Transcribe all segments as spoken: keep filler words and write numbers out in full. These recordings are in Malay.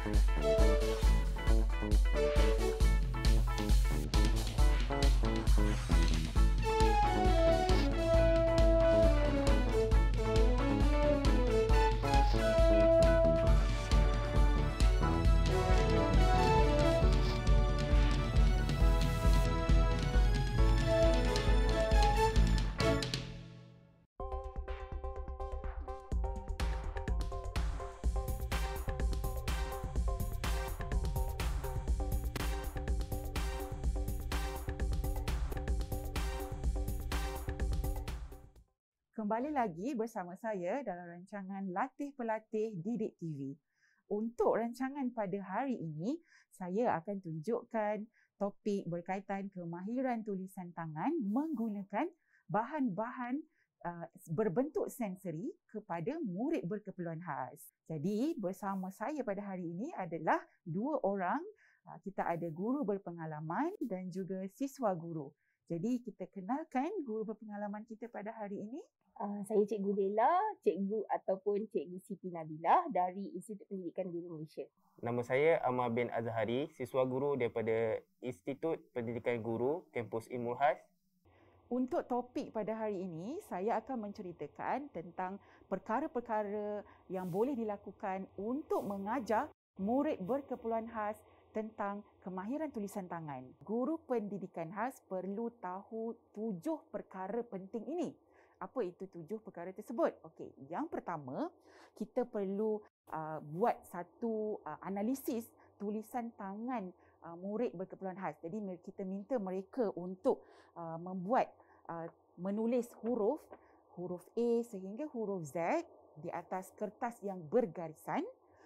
Kembali lagi bersama saya dalam rancangan Latih Pelatih Didik T V. Untuk rancangan pada hari ini, saya akan tunjukkan topik berkaitan kemahiran tulisan tangan menggunakan bahan-bahan uh, berbentuk sensori kepada murid berkeperluan khas. Jadi, bersama saya pada hari ini adalah dua orang. Uh, kita ada guru berpengalaman dan juga siswa guru. Jadi, kita kenalkan guru berpengalaman kita pada hari ini. Uh, saya Cikgu Bella, Cikgu ataupun Cikgu Siti Nabilah dari Institut Pendidikan Guru Malaysia. Nama saya Amar bin Azhari, siswa guru daripada Institut Pendidikan Guru, Kampus Ilmu Khas. Untuk topik pada hari ini, saya akan menceritakan tentang perkara-perkara yang boleh dilakukan untuk mengajar murid berkeperluan khas tentang kemahiran tulisan tangan. Guru pendidikan khas perlu tahu tujuh perkara penting ini. Apa itu tujuh perkara tersebut? Okey, yang pertama, kita perlu uh, buat satu uh, analisis tulisan tangan uh, murid berkeperluan khas. Jadi kita minta mereka untuk uh, membuat uh, menulis huruf huruf A sehingga huruf Z di atas kertas yang bergarisan,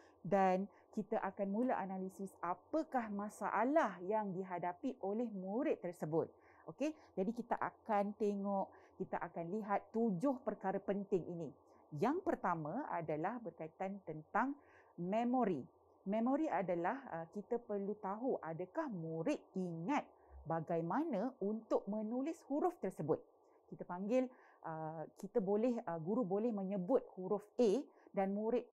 dan kita akan mula analisis apakah masalah yang dihadapi oleh murid tersebut. Okey, jadi kita akan tengok, kita akan lihat tujuh perkara penting ini. Yang pertama adalah berkaitan tentang memori. Memori adalah uh, kita perlu tahu adakah murid ingat bagaimana untuk menulis huruf tersebut. Kita panggil, uh, kita boleh, uh, guru boleh menyebut huruf A dan murid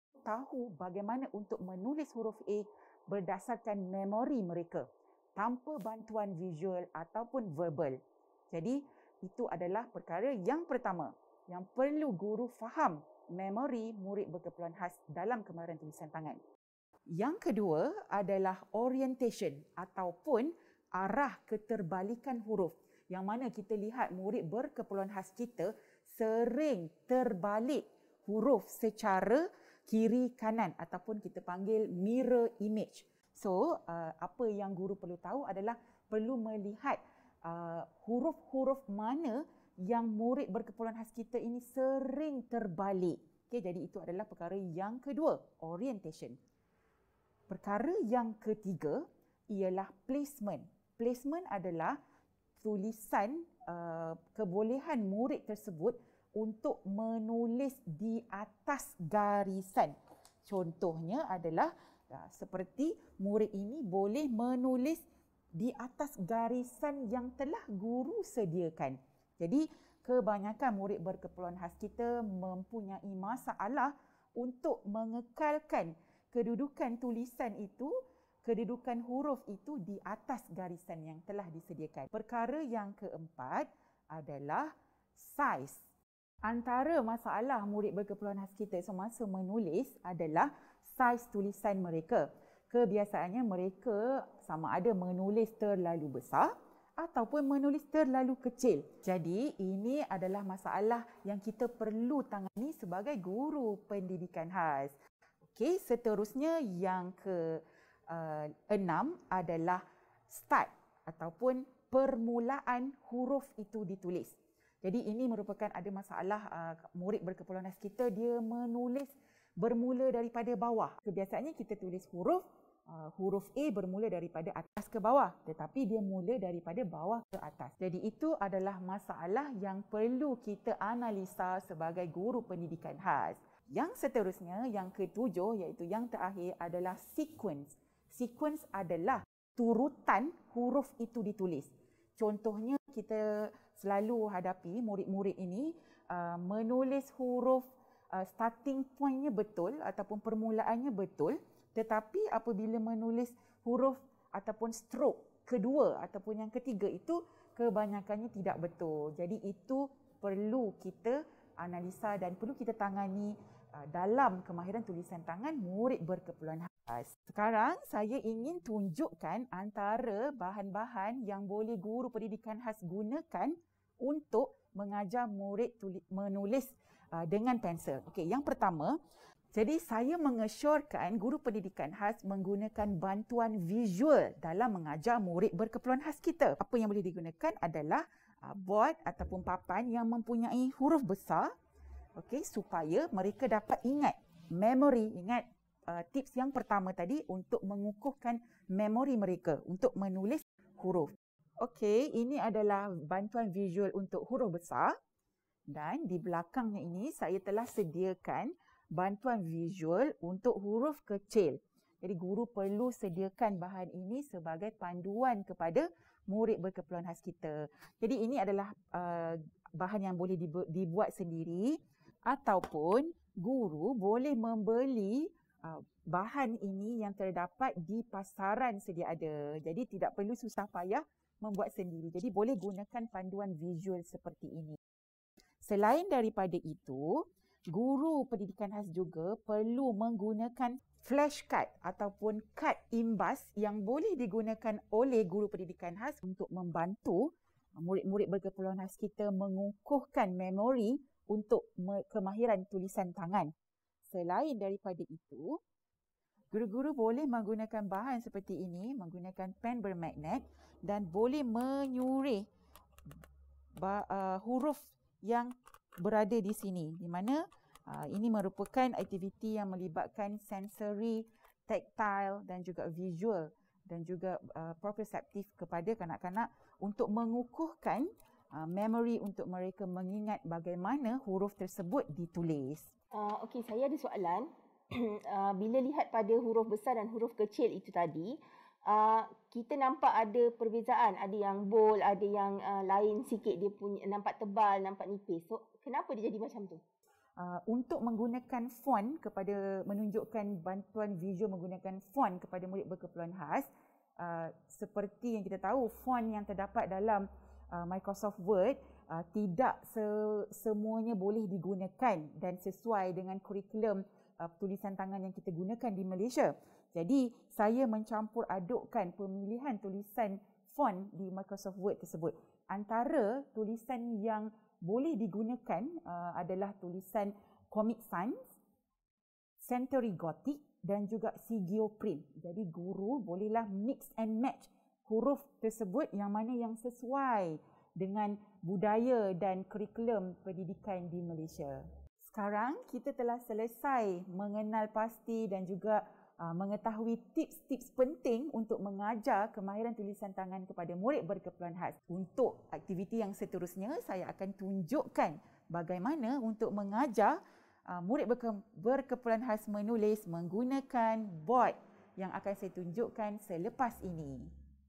tahu bagaimana untuk menulis huruf A berdasarkan memori mereka, tanpa bantuan visual ataupun verbal. Jadi, itu adalah perkara yang pertama yang perlu guru faham, memori murid berkeperluan khas dalam kemahiran tulisan tangan. Yang kedua adalah orientation ataupun arah keterbalikan huruf, yang mana kita lihat murid berkeperluan khas kita sering terbalik huruf secara kiri kanan ataupun kita panggil mirror image. So, uh, apa yang guru perlu tahu adalah perlu melihat uh, huruf-huruf mana yang murid berkeperluan khas kita ini sering terbalik. Okay, jadi itu adalah perkara yang kedua, orientation. Perkara yang ketiga ialah placement. Placement adalah tulisan uh, kebolehan murid tersebut untuk menulis di atas garisan. Contohnya adalah uh, seperti murid ini boleh menulis di atas garisan yang telah guru sediakan. Jadi kebanyakan murid berkeperluan khas kita mempunyai masalah untuk mengekalkan kedudukan tulisan itu, kedudukan huruf itu di atas garisan yang telah disediakan. Perkara yang keempat adalah saiz. Antara masalah murid berkeperluan khas kita semasa menulis adalah saiz tulisan mereka. Kebiasaannya mereka sama ada menulis terlalu besar ataupun menulis terlalu kecil. Jadi ini adalah masalah yang kita perlu tangani sebagai guru pendidikan khas. Okey, seterusnya yang ke uh, enam adalah start ataupun permulaan huruf itu ditulis. Jadi ini merupakan ada masalah uh, murid berkeperluan khas kita, dia menulis bermula daripada bawah. Kebiasaannya kita tulis huruf Uh, huruf A bermula daripada atas ke bawah, tetapi dia mula daripada bawah ke atas. Jadi itu adalah masalah yang perlu kita analisa sebagai guru pendidikan khas. Yang seterusnya, yang ketujuh, iaitu yang terakhir adalah sequence. Sequence adalah turutan huruf itu ditulis. Contohnya kita selalu hadapi murid-murid ini uh, menulis huruf uh, starting point-nya betul ataupun permulaannya betul, Tetapi apabila menulis huruf ataupun strok kedua ataupun yang ketiga itu kebanyakannya tidak betul. Jadi itu perlu kita analisa dan perlu kita tangani uh, dalam kemahiran tulisan tangan murid berkeperluan khas. Sekarang saya ingin tunjukkan antara bahan-bahan yang boleh guru pendidikan khas gunakan untuk mengajar murid tuli, menulis uh, dengan pensel. Okey, yang pertama, jadi saya mengesyorkan guru pendidikan khas menggunakan bantuan visual dalam mengajar murid berkeperluan khas kita. Apa yang boleh digunakan adalah uh, board ataupun papan yang mempunyai huruf besar, okey, supaya mereka dapat ingat memori, ingat uh, tips yang pertama tadi untuk mengukuhkan memori mereka untuk menulis huruf. Okey, ini adalah bantuan visual untuk huruf besar dan di belakangnya ini saya telah sediakan bantuan visual untuk huruf kecil. Jadi guru perlu sediakan bahan ini sebagai panduan kepada murid berkeperluan khas kita. Jadi ini adalah uh, bahan yang boleh dibu- dibuat sendiri ataupun guru boleh membeli uh, bahan ini yang terdapat di pasaran sedia ada. Jadi tidak perlu susah payah membuat sendiri. Jadi boleh gunakan panduan visual seperti ini. Selain daripada itu, guru pendidikan khas juga perlu menggunakan flashcard ataupun kad imbas yang boleh digunakan oleh guru pendidikan khas untuk membantu murid-murid berkeperluan khas kita mengukuhkan memori untuk kemahiran tulisan tangan. Selain daripada itu, guru-guru boleh menggunakan bahan seperti ini, menggunakan pen bermagnet dan boleh menyurih uh, huruf yang berada di sini, di mana uh, ini merupakan aktiviti yang melibatkan sensory, tactile dan juga visual dan juga uh, proprioceptif kepada kanak-kanak untuk mengukuhkan uh, memori untuk mereka mengingat bagaimana huruf tersebut ditulis. Uh, Okey, saya ada soalan. uh, bila lihat pada huruf besar dan huruf kecil itu tadi, uh, kita nampak ada perbezaan, ada yang bold, ada yang uh, lain sikit, dia punya nampak tebal, nampak nipis. So kenapa dia jadi macam tu? Uh, untuk menggunakan font kepada menunjukkan bantuan visual menggunakan font kepada murid berkeperluan khas, uh, seperti yang kita tahu font yang terdapat dalam uh, Microsoft Word uh, tidak se- semuanya boleh digunakan dan sesuai dengan kurikulum uh, tulisan tangan yang kita gunakan di Malaysia. Jadi saya mencampur adukkan pemilihan tulisan font di Microsoft Word tersebut. Antara tulisan yang boleh digunakan uh, adalah tulisan Comic Sans, Century Gothic dan juga Sigio Print. Jadi guru bolehlah mix and match huruf tersebut yang mana yang sesuai dengan budaya dan kurikulum pendidikan di Malaysia. Sekarang kita telah selesai mengenal pasti dan juga Uh, mengetahui tips-tips penting untuk mengajar kemahiran tulisan tangan kepada murid berkeperluan khas. Untuk aktiviti yang seterusnya, saya akan tunjukkan bagaimana untuk mengajar uh, murid berke- berkeperluan khas menulis menggunakan board yang akan saya tunjukkan selepas ini.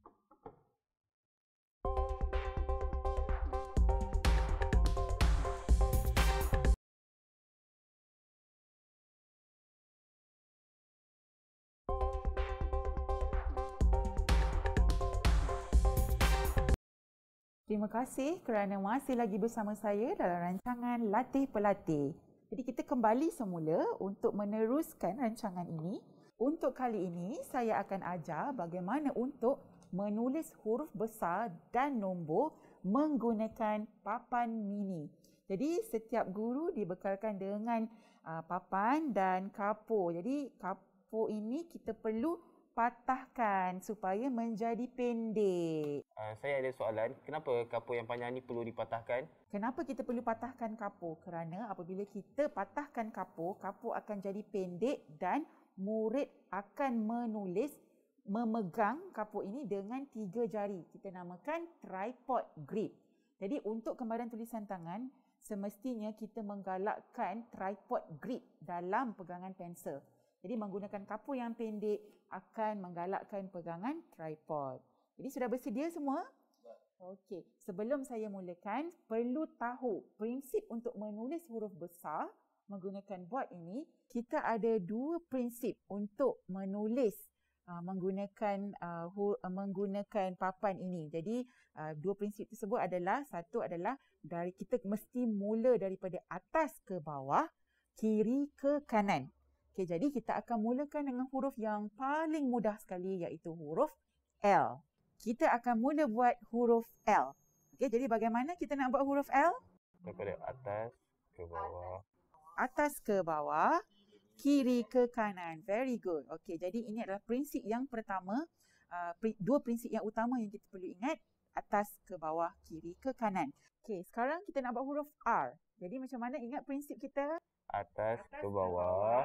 Terima kasih kerana masih lagi bersama saya dalam rancangan Latih Pelatih. Jadi kita kembali semula untuk meneruskan rancangan ini. Untuk kali ini saya akan ajar bagaimana untuk menulis huruf besar dan nombor menggunakan papan mini. Jadi setiap guru dibekalkan dengan uh, papan dan kapur. Jadi kapur ini kita perlu patahkan supaya menjadi pendek. Uh, saya ada soalan, kenapa kapur yang panjang ni perlu dipatahkan? Kenapa kita perlu patahkan kapur? Kerana apabila kita patahkan kapur, kapur akan jadi pendek dan murid akan menulis memegang kapur ini dengan tiga jari. Kita namakan tripod grip. Jadi untuk kemahiran tulisan tangan, semestinya kita menggalakkan tripod grip dalam pegangan pensel. Jadi menggunakan kapur yang pendek akan menggalakkan pegangan tripod. Jadi sudah bersedia semua? Okey, sebelum saya mulakan, perlu tahu prinsip untuk menulis huruf besar menggunakan board ini, kita ada dua prinsip untuk menulis uh, menggunakan uh, hu- uh, menggunakan papan ini. Jadi uh, dua prinsip tersebut adalah, satu adalah dari kita mesti mula daripada atas ke bawah, kiri ke kanan. Okey, jadi kita akan mulakan dengan huruf yang paling mudah sekali, iaitu huruf L. Kita akan mula buat huruf L. Okey, jadi bagaimana kita nak buat huruf L? Daripada atas ke bawah. Atas ke bawah, kiri ke kanan. Very good. Okey, jadi ini adalah prinsip yang pertama. Uh, dua prinsip yang utama yang kita perlu ingat. Atas ke bawah, kiri ke kanan. Okey, sekarang kita nak buat huruf R. Jadi macam mana ingat prinsip kita? Atas, Atas ke bawah.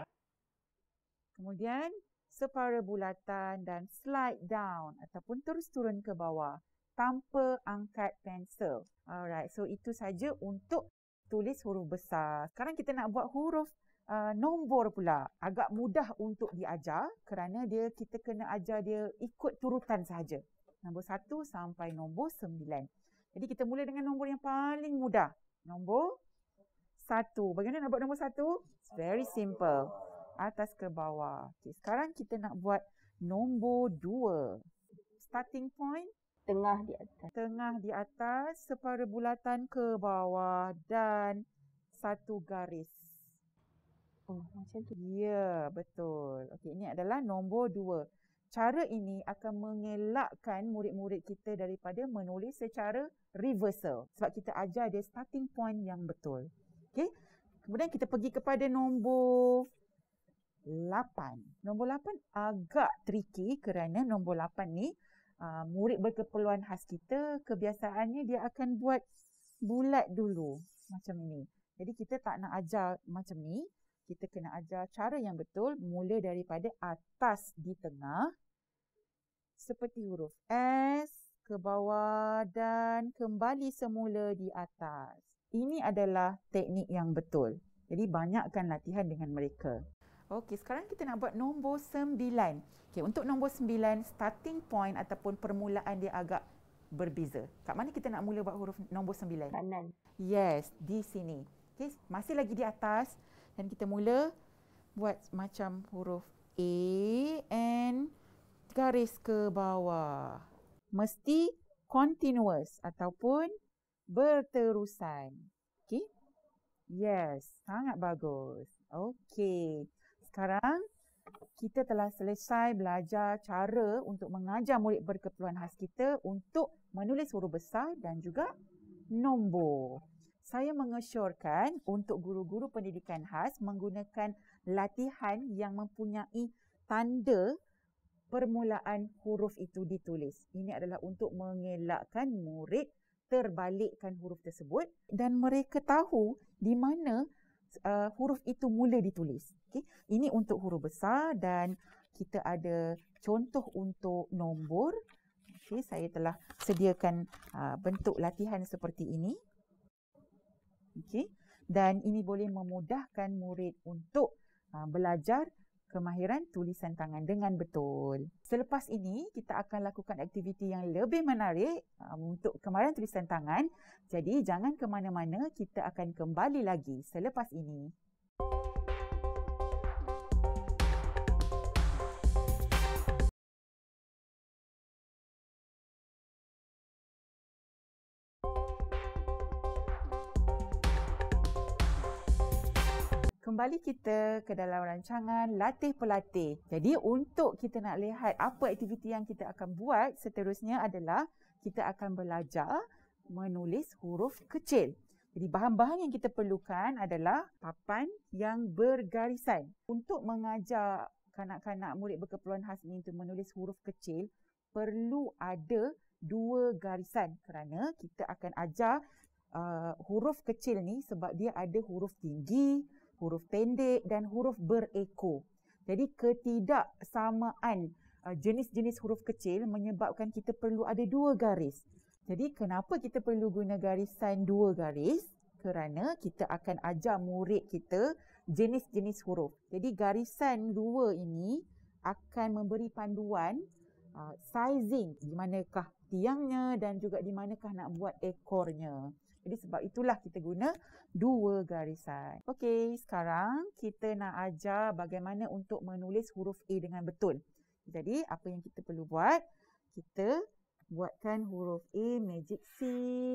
Kemudian separa bulatan dan slide down ataupun terus turun ke bawah tanpa angkat pensel. Alright, so itu saja untuk tulis huruf besar. Sekarang kita nak buat huruf uh, nombor pula. Agak mudah untuk diajar kerana dia kita kena ajar dia ikut turutan sahaja. Nombor satu sampai nombor sembilan. Jadi kita mula dengan nombor yang paling mudah. Nombor satu. Bagaimana nak buat nombor satu? It's very simple. Atas ke bawah. Okay, sekarang kita nak buat nombor dua. Starting point. Tengah di atas. Tengah di atas, separa bulatan ke bawah dan satu garis. Oh, macam tu. Ya, betul. Okey, ini adalah nombor dua. Cara ini akan mengelakkan murid-murid kita daripada menulis secara reversal. Sebab kita ajar dia starting point yang betul. Okey. Kemudian kita pergi kepada nombor lapan. Nombor lapan agak tricky kerana nombor lapan ni uh, murid berkeperluan khas kita kebiasaannya dia akan buat bulat dulu macam ni. Jadi kita tak nak ajar macam ni. Kita kena ajar cara yang betul mula daripada atas di tengah seperti huruf S ke bawah dan kembali semula di atas. Ini adalah teknik yang betul. Jadi banyakkan latihan dengan mereka. Okey, sekarang kita nak buat nombor sembilan. Okey, untuk nombor sembilan, starting point ataupun permulaan dia agak berbeza. Kat mana kita nak mula buat huruf nombor sembilan? Kanan. Yes, di sini. Okey, masih lagi di atas dan kita mula buat macam huruf A and garis ke bawah. Mesti continuous ataupun berterusan. Okey? Yes, sangat bagus. Okey. Sekarang kita telah selesai belajar cara untuk mengajar murid berkeperluan khas kita untuk menulis huruf besar dan juga nombor. Saya mengesyorkan untuk guru-guru pendidikan khas menggunakan latihan yang mempunyai tanda permulaan huruf itu ditulis. Ini adalah untuk mengelakkan murid terbalikkan huruf tersebut dan mereka tahu di mana Uh, huruf itu mula ditulis. Okay. Ini untuk huruf besar dan kita ada contoh untuk nombor. Okay. Saya telah sediakan uh, bentuk latihan seperti ini. Okay. Dan ini boleh memudahkan murid untuk uh, belajar kemahiran tulisan tangan dengan betul. Selepas ini, kita akan lakukan aktiviti yang lebih menarik um, untuk kemahiran tulisan tangan. Jadi, jangan ke mana-mana, kita akan kembali lagi selepas ini. Kembali kita ke dalam rancangan Latih Pelatih. Jadi untuk kita nak lihat apa aktiviti yang kita akan buat seterusnya adalah kita akan belajar menulis huruf kecil. Jadi bahan-bahan yang kita perlukan adalah papan yang bergarisan. Untuk mengajar kanak-kanak murid berkeperluan khas ini untuk menulis huruf kecil, perlu ada dua garisan kerana kita akan ajar uh, huruf kecil ni sebab dia ada huruf tinggi, huruf pendek dan huruf berekor. Jadi ketidaksamaan uh, jenis-jenis huruf kecil menyebabkan kita perlu ada dua garis. Jadi kenapa kita perlu guna garisan dua garis? Kerana kita akan ajar murid kita jenis-jenis huruf. Jadi garisan dua ini akan memberi panduan uh, sizing di manakah tiangnya dan juga di manakah nak buat ekornya. Jadi sebab itulah kita guna dua garisan. Okey, sekarang kita nak ajar bagaimana untuk menulis huruf A dengan betul. Jadi apa yang kita perlu buat? Kita buatkan huruf A, magic C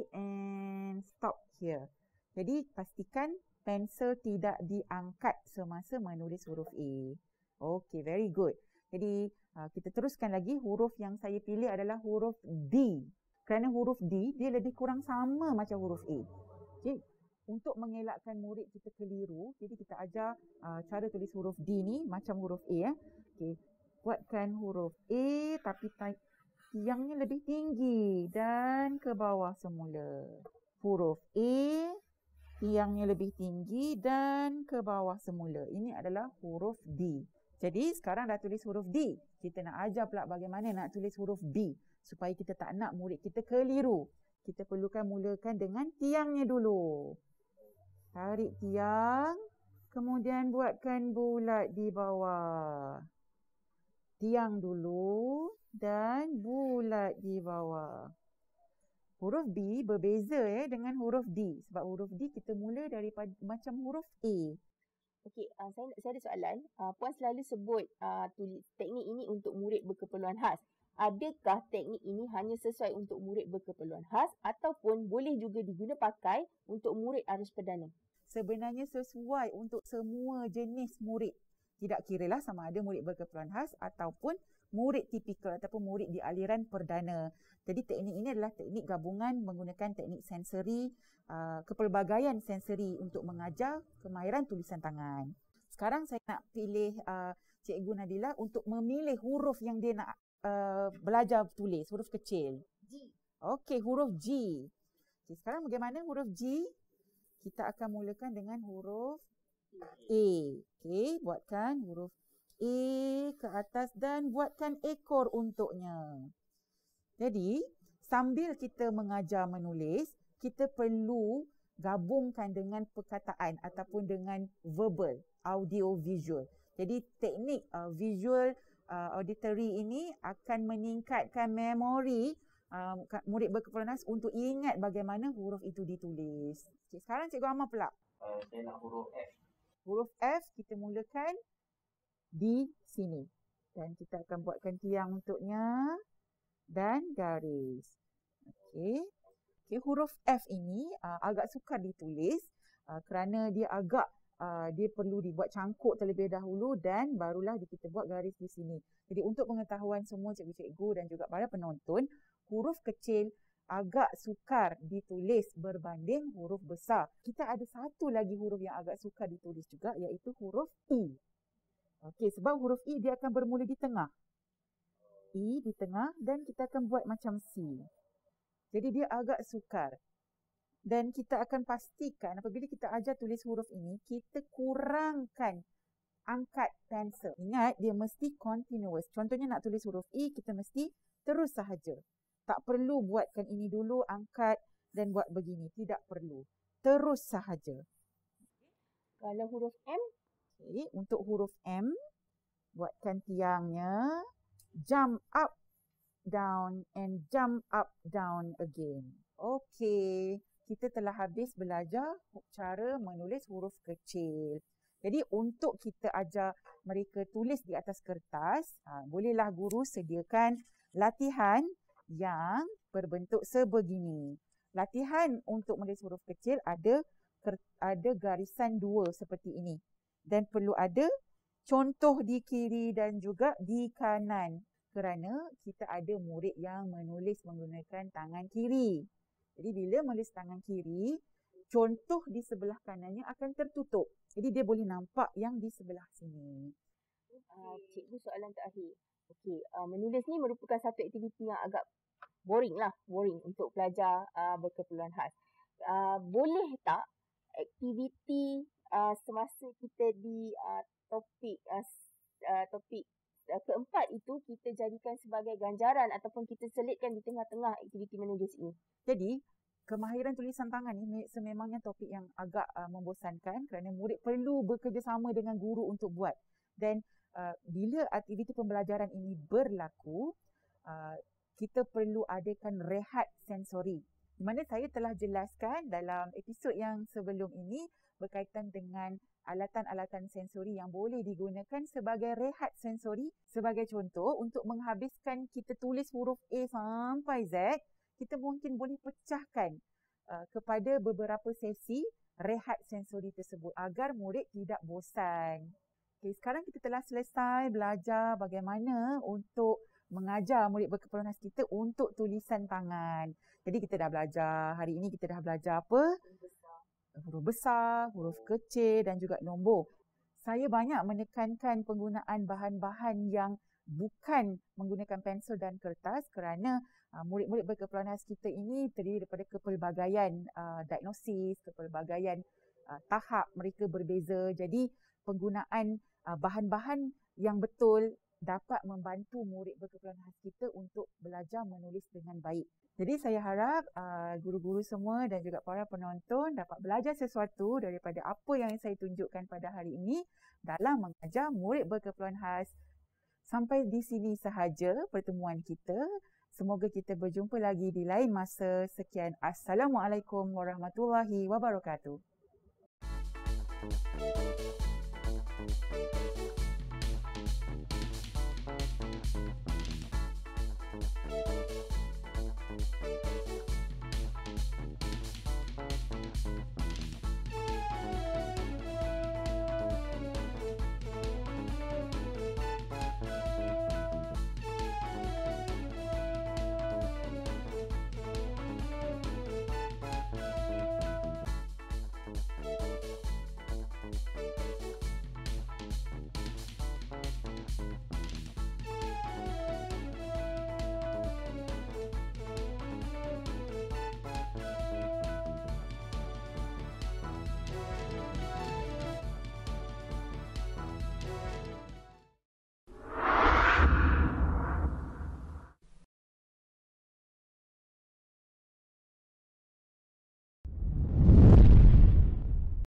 and stop here. Jadi pastikan pensel tidak diangkat semasa menulis huruf A. Okey, very good. Jadi kita teruskan lagi. Huruf yang saya pilih adalah huruf D. Kerana huruf D, dia lebih kurang sama macam huruf A. Okay. Untuk mengelakkan murid kita keliru, jadi kita ajar uh, cara tulis huruf D ni macam huruf A. Eh. Okay. Buatkan huruf A tapi tiangnya lebih tinggi dan ke bawah semula. Huruf A, tiangnya lebih tinggi dan ke bawah semula. Ini adalah huruf D. Jadi sekarang dah tulis huruf D. Kita nak ajar pula bagaimana nak tulis huruf B. Supaya kita tak nak murid kita keliru. Kita perlukan mulakan dengan tiangnya dulu. Tarik tiang. Kemudian buatkan bulat di bawah. Tiang dulu dan bulat di bawah. Huruf B berbeza eh, dengan huruf D. Sebab huruf D kita mula daripada macam huruf A. Okey, uh, saya, saya ada soalan. Uh, Puan selalu sebut uh, tulis, teknik ini untuk murid berkeperluan khas. Adakah teknik ini hanya sesuai untuk murid berkeperluan khas ataupun boleh juga diguna pakai untuk murid arus perdana? Sebenarnya sesuai untuk semua jenis murid. Tidak kiralah sama ada murid berkeperluan khas ataupun murid tipikal ataupun murid di aliran perdana. Jadi teknik ini adalah teknik gabungan menggunakan teknik sensori, uh, kepelbagaian sensori untuk mengajar kemahiran tulisan tangan. Sekarang saya nak pilih uh, Cikgu Nadila untuk memilih huruf yang dia nak Uh, belajar tulis, huruf kecil. G. Okey, huruf G. Okay, sekarang bagaimana huruf G? Kita akan mulakan dengan huruf A. Okey, buatkan huruf A ke atas dan buatkan ekor untuknya. Jadi, sambil kita mengajar menulis, kita perlu gabungkan dengan perkataan ataupun dengan verbal, audio visual. Jadi, teknik uh, visual Uh, auditory ini akan meningkatkan memori uh, murid berkeperluan khas untuk ingat bagaimana huruf itu ditulis. Okay, sekarang Cikgu Amar pula. Uh, saya nak huruf F. Huruf F kita mulakan di sini. Dan kita akan buatkan tiang untuknya dan garis. Okey. Okay, huruf F ini uh, agak sukar ditulis uh, kerana dia agak Uh, dia perlu dibuat cangkuk terlebih dahulu dan barulah kita buat garis di sini. Jadi untuk pengetahuan semua cikgu-cikgu dan juga para penonton, huruf kecil agak sukar ditulis berbanding huruf besar. Kita ada satu lagi huruf yang agak sukar ditulis juga, iaitu huruf I. Okey, sebab huruf I dia akan bermula di tengah. I di tengah dan kita akan buat macam C. Jadi dia agak sukar. Dan kita akan pastikan apabila kita ajar tulis huruf ini, kita kurangkan angkat pensel. Ingat, dia mesti continuous. Contohnya nak tulis huruf I, kita mesti terus sahaja. Tak perlu buatkan ini dulu, angkat dan buat begini. Tidak perlu. Terus sahaja. Kalau huruf M? Okay, untuk huruf M, buatkan tiangnya. Jump up, down and jump up, down again. Okey. Kita telah habis belajar cara menulis huruf kecil. Jadi untuk kita ajar mereka tulis di atas kertas, ha, bolehlah guru sediakan latihan yang berbentuk sebegini. Latihan untuk menulis huruf kecil ada ada garisan dua seperti ini. Dan perlu ada contoh di kiri dan juga di kanan. Kerana kita ada murid yang menulis menggunakan tangan kiri. Jadi bila menulis tangan kiri, contoh di sebelah kanannya akan tertutup. Jadi dia boleh nampak yang di sebelah sini. Uh, cikgu, soalan terakhir. Okey, uh, menulis ni merupakan satu aktiviti yang agak boring lah. Boring untuk pelajar uh, berkeperluan khas. Uh, boleh tak aktiviti uh, semasa kita di uh, topik uh, uh, topik uh, keempat itu kita jadikan sebagai ganjaran ataupun kita selitkan di tengah-tengah aktiviti menulis ini? Jadi, kemahiran tulisan tangan ini sememangnya topik yang agak uh, membosankan kerana murid perlu bekerjasama dengan guru untuk buat. Dan uh, bila aktiviti pembelajaran ini berlaku, uh, kita perlu adakan rehat sensori. Di mana saya telah jelaskan dalam episod yang sebelum ini berkaitan dengan alatan-alatan sensori yang boleh digunakan sebagai rehat sensori. Sebagai contoh, untuk menghabiskan kita tulis huruf A sampai Z, kita mungkin boleh pecahkan uh, kepada beberapa sesi rehat sensori tersebut agar murid tidak bosan. Okay, sekarang kita telah selesai belajar bagaimana untuk mengajar murid berkeperluan khas kita untuk tulisan tangan. Jadi kita dah belajar, hari ini kita dah belajar apa? Huruf besar, huruf kecil dan juga nombor. Saya banyak menekankan penggunaan bahan-bahan yang bukan menggunakan pensel dan kertas kerana uh, murid-murid berkeperluan khas kita ini terdiri daripada kepelbagaian uh, diagnosis, kepelbagaian uh, tahap mereka berbeza. Jadi penggunaan uh, bahan-bahan yang betul dapat membantu murid berkeperluan khas kita untuk belajar menulis dengan baik. Jadi saya harap uh, guru-guru semua dan juga para penonton dapat belajar sesuatu daripada apa yang saya tunjukkan pada hari ini dalam mengajar murid berkeperluan khas. Sampai di sini sahaja pertemuan kita. Semoga kita berjumpa lagi di lain masa. Sekian. Assalamualaikum warahmatullahi wabarakatuh.